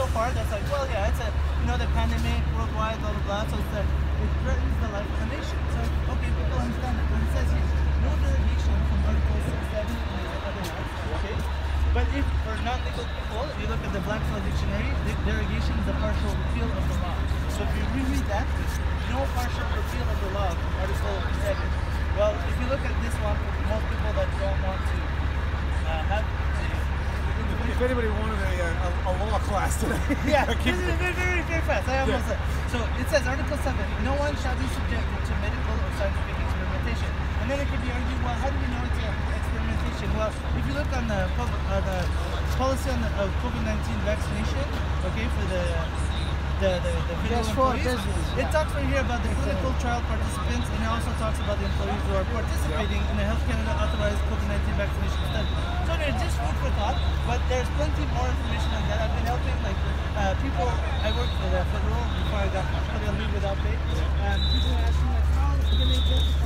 part that's like, well, yeah, it's a, the pandemic worldwide, blah, blah, blah, so it's it threatens the life of the nation. So, okay, people understand it. But it says here, no derogation from Article 6, 7, and other acts, okay? But if, for non-legal people, if you look at the Black's Law Dictionary, derogation is a partial repeal of the law. So if you reread that, no partial repeal of the law, Article 7. Well, if you look at this one, most people that don't want to have if anybody wanted a law class today. Yeah, this is very, very fast. I almost said. So it says Article 7, no one shall be subjected to medical or scientific experimentation. And then it could be argued, well, how do we know it's experimentation? Well, if you look on the policy on the COVID-19 vaccination, okay, for the federal employees, it talks right here about the clinical trial participants, and it also talks about the employees who are participating in the Health Canada authorized COVID-19 vaccination study. So there's just food for thought, but there's plenty more information on that. I've been helping people. I worked for the federal before I got put on leave without pay. People are asking how can they get